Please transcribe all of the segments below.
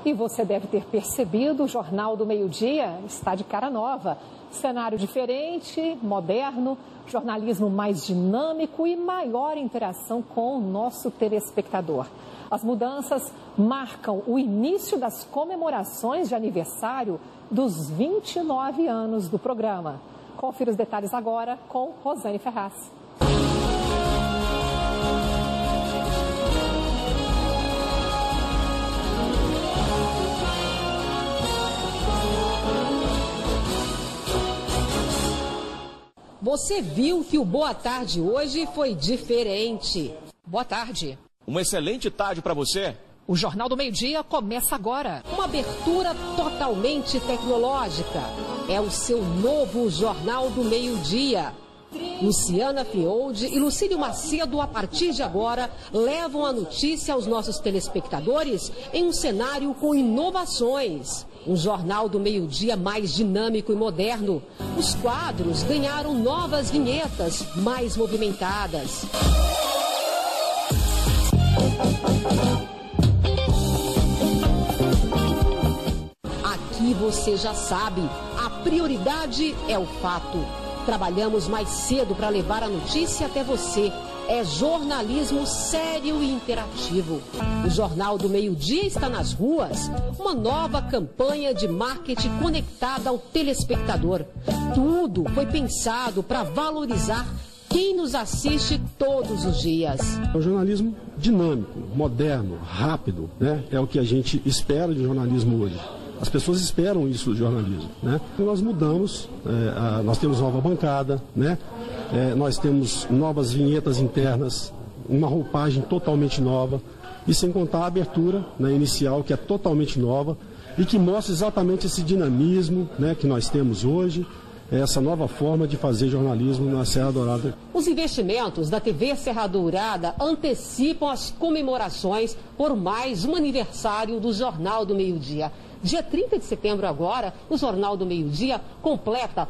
E você deve ter percebido, o Jornal do Meio-Dia está de cara nova. Cenário diferente, moderno, jornalismo mais dinâmico e maior interação com o nosso telespectador. As mudanças marcam o início das comemorações de aniversário dos 29 anos do programa. Confira os detalhes agora com Rosane Ferraz. Você viu que o Boa Tarde hoje foi diferente. Boa tarde. Uma excelente tarde para você. O Jornal do Meio-Dia começa agora. Uma abertura totalmente tecnológica. É o seu novo Jornal do Meio-Dia. Luciana Friold e Lucílio Macedo, a partir de agora, levam a notícia aos nossos telespectadores em um cenário com inovações. Um Jornal do Meio-Dia mais dinâmico e moderno. Os quadros ganharam novas vinhetas mais movimentadas. Aqui você já sabe, a prioridade é o fato. Trabalhamos mais cedo para levar a notícia até você. É jornalismo sério e interativo. O Jornal do Meio-Dia está nas ruas. Uma nova campanha de marketing conectada ao telespectador. Tudo foi pensado para valorizar quem nos assiste todos os dias. É um jornalismo dinâmico, moderno, rápido, né? É o que a gente espera de jornalismo hoje. As pessoas esperam isso do jornalismo, né? E nós mudamos, nós temos nova bancada, né? Nós temos novas vinhetas internas, uma roupagem totalmente nova, e sem contar a abertura, né, inicial, que é totalmente nova e que mostra exatamente esse dinamismo, né, que nós temos hoje, essa nova forma de fazer jornalismo na Serra Dourada. Os investimentos da TV Serra Dourada antecipam as comemorações por mais um aniversário do Jornal do Meio-Dia. Dia 30 de setembro agora, o Jornal do Meio-Dia completa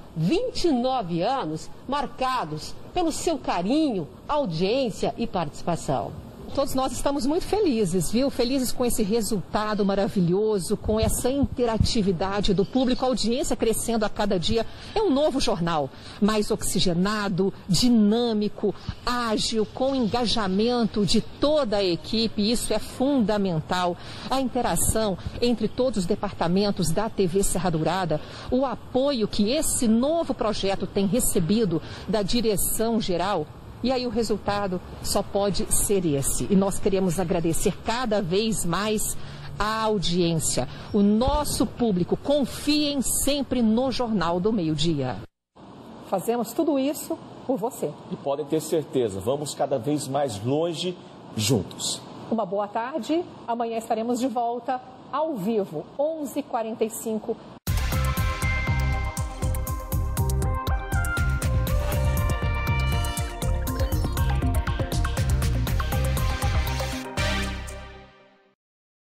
29 anos marcados pelo seu carinho, audiência e participação. Todos nós estamos muito felizes, viu? Felizes com esse resultado maravilhoso, com essa interatividade do público, a audiência crescendo a cada dia. É um novo jornal, mais oxigenado, dinâmico, ágil, com engajamento de toda a equipe. Isso é fundamental. A interação entre todos os departamentos da TV Serra Dourada, o apoio que esse novo projeto tem recebido da direção geral. E aí o resultado só pode ser esse. E nós queremos agradecer cada vez mais a audiência. O nosso público, confiem sempre no Jornal do Meio-Dia. Fazemos tudo isso por você. E podem ter certeza, vamos cada vez mais longe juntos. Uma boa tarde. Amanhã estaremos de volta ao vivo, 11h45.